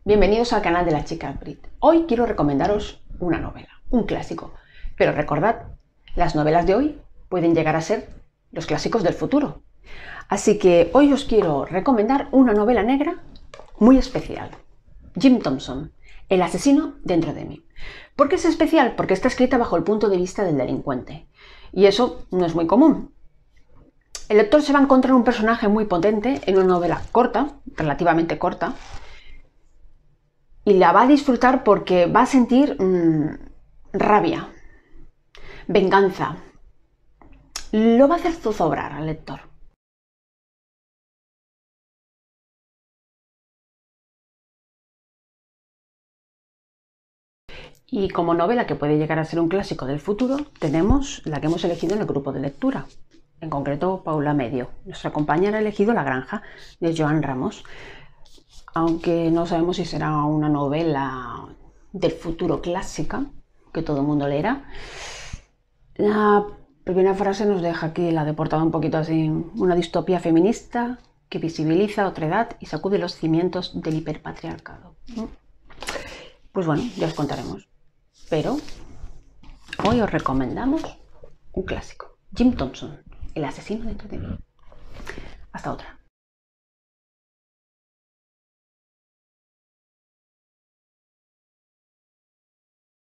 Bienvenidos al canal de las chicas Brit. Hoy quiero recomendaros una novela, un clásico. Pero recordad, las novelas de hoy pueden llegar a ser los clásicos del futuro. Así que hoy os quiero recomendar una novela negra muy especial. Jim Thompson, El asesino dentro de mí. ¿Por qué es especial? Porque está escrita bajo el punto de vista del delincuente. Y eso no es muy común. El lector se va a encontrar un personaje muy potente en una novela corta, relativamente corta, y la va a disfrutar porque va a sentir rabia, venganza. Lo va a hacer zozobrar al lector. Y como novela que puede llegar a ser un clásico del futuro, tenemos la que hemos elegido en el grupo de lectura, en concreto Paula Medio. Nuestra compañera ha elegido La granja, de Joan Ramos, aunque no sabemos si será una novela del futuro clásica, que todo el mundo leerá. La primera frase nos deja aquí la de portada un poquito así, una distopía feminista que visibiliza otra edad y sacude los cimientos del hiperpatriarcado. Pues bueno, ya os contaremos. Pero hoy os recomendamos un clásico, Jim Thompson, El asesino dentro de mí. Hasta otra.